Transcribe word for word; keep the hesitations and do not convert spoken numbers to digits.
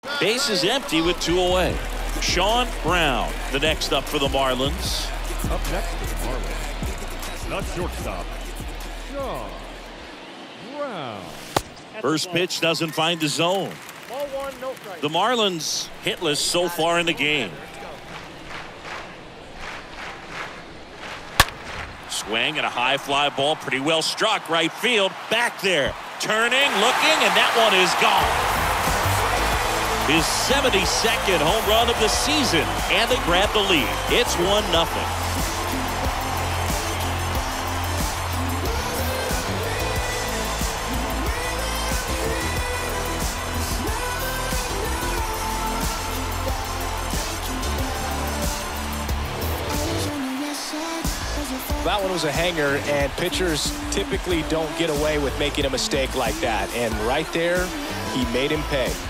Base is empty with two away. Sean Brown, the next up for the Marlins. Up next for the Marlins, not shortstop, Sean Brown. First pitch doesn't find the zone. The Marlins hitless so far in the game. Swing and a high fly ball, pretty well struck right field. Back there, turning, looking, and that one is gone. His seventy-second home run of the season, and they grab the lead. It's one nothing. That one was a hanger, and pitchers typically don't get away with making a mistake like that. And right there, he made him pay.